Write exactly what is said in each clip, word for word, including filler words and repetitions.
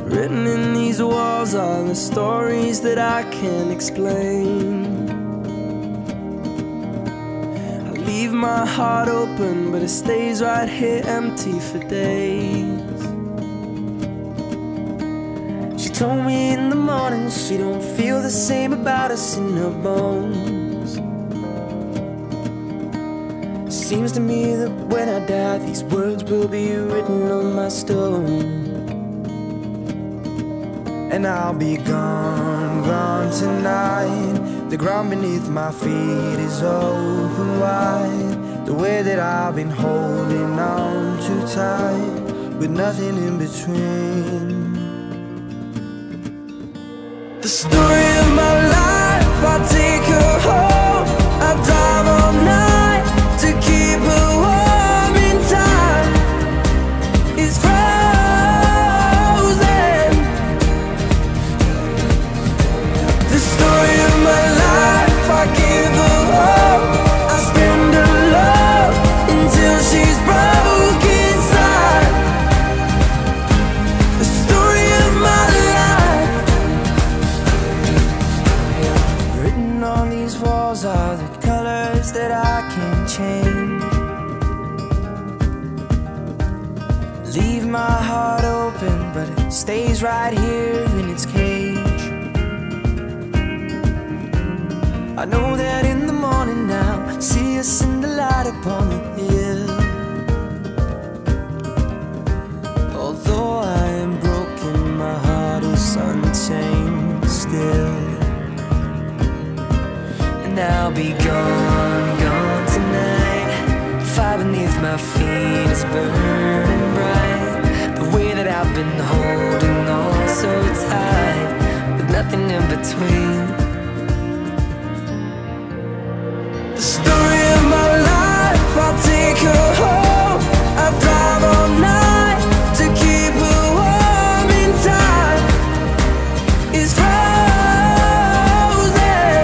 Written in these walls are the stories that I can't explain. I leave my heart open, but it stays right here empty for days. She told me in the morning she don't feel the same about us in her bones. Seems to me that when I die, these words will be written on my stone. And I'll be gone, gone tonight. The ground beneath my feet is open wide. The way that I've been holding on too tight, with nothing in between. The story of my life, I take her home. I drive all night to keep her warm in time. It's frozen. The story of my life, I give her hope. I spend her love until she's broke inside. The story of my life. Written on these walls are the colors that I can't change. Leave my heart open, but it stays right here in its cage. I know that in the morning now, see us in the light upon the hill. Although I am broken, my heart is untamed still. And I'll be gone, gone tonight. The fire beneath my feet is burning bright. The way that I've been holding on so tight, with nothing in between. The story of my life, I'll take her home. I drive all night to keep her warm in time. It's frozen.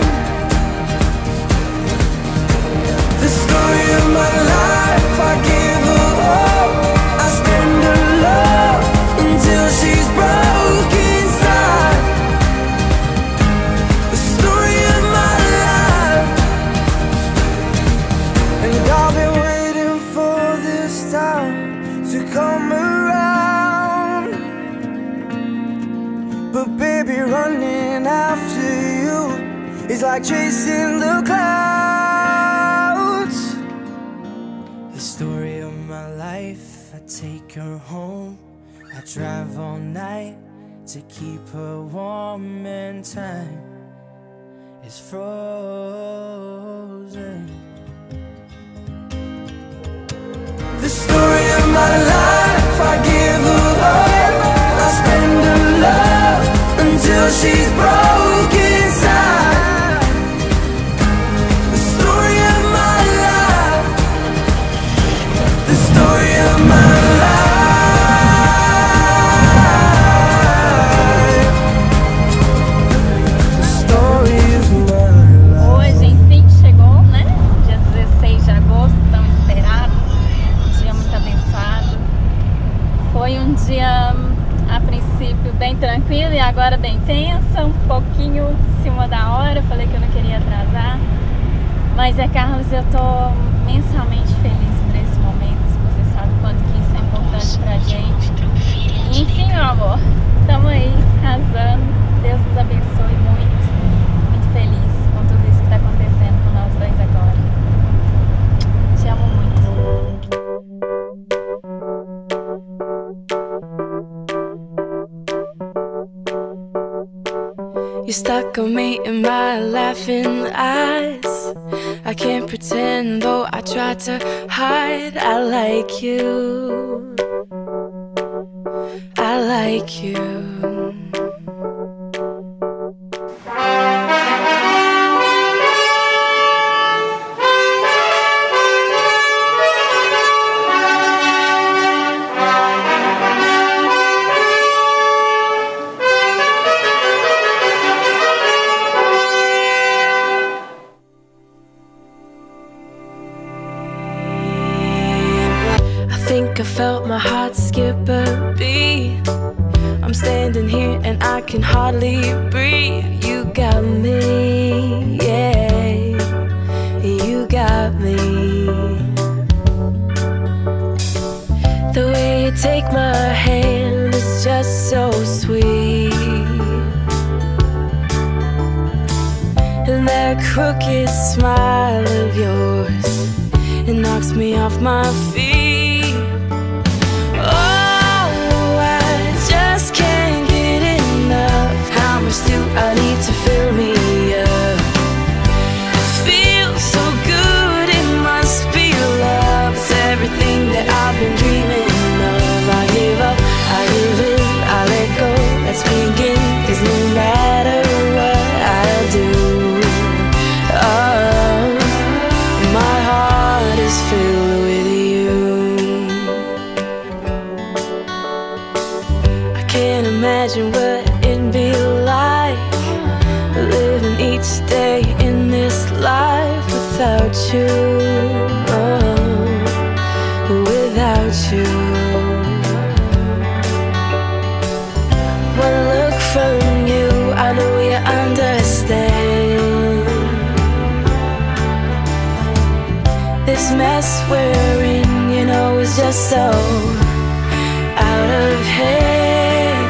The story of my life, I give her hope. I spend her love until she's broke inside. The story of my life. And I've been waiting for this time to come around. But baby, running after you is like chasing the clouds. The story of my life, I take her home. I drive all night to keep her warm and time is frozen. The story of my life, I give her hope. I spend her love until she's broke inside. The story of my life. The story of my life. The story of my life. Hoje, enfim, chegou, né? Dia dezesseis de agosto, tão esperado. Dia muito abençoado. Foi um dia, a princípio, bem tranquilo e agora bem tensa, um pouquinho em cima da hora. Falei que eu não queria atrasar. Mas é, Carlos, eu tô imensamente feliz por esse momento. Você sabe quanto que isso é importante pra gente. E, enfim, meu amor, estamos aí, arrasando. Deus nos abençoe muito. Muito feliz com tudo isso que tá acontecendo com nós dois agora. Te amo muito. You stuck on me in my laughing eyes. I can't pretend, though I try to hide. I like you. I like you. I think I felt my heart skip a beat. I'm I'm standing here and I can hardly breathe. You got me, yeah, you got me. The way you take my hand is just so sweet, and that crooked smile of yours, it knocks me off my feet. Oh, I just can't get enough. How much do I need to fill me up? It feels so good, it must be love. It's everything that I've been dreaming of. I give up, I give in, I let go. Let's begin, 'cause no matter what I do, oh, my heart is filled with you. I can't imagine what it'd be like living each day in this life without you, oh, without you. One look from you, I know you understand. This mess we're in, you know, is just so out of hand.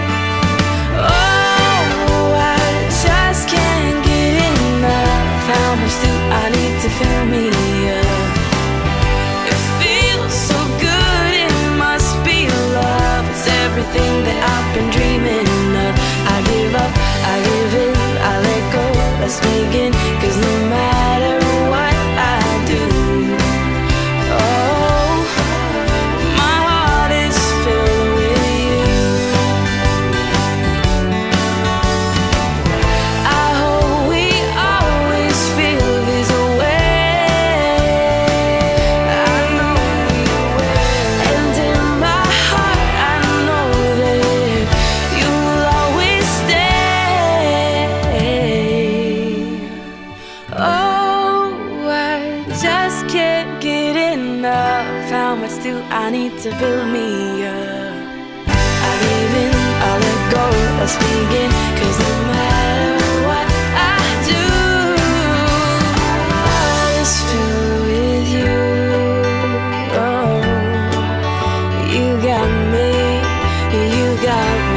Oh, I just can't get enough. How much do I need to fill me up? It feels so good, it must be love. It's everything that I've been dreaming of. I give up, I give in, I let go. Let's begin, 'cause no matter what I do, oh, my heart is filled with you. I hope we always feel this way. I know we will. And in my heart I know that you'll always stay. Oh, I just can't get enough. How much do I need to fill me up? I give in, I let go. Let's begin, 'cause no matter what I do, I just filled with you. Oh, you got me, you got me.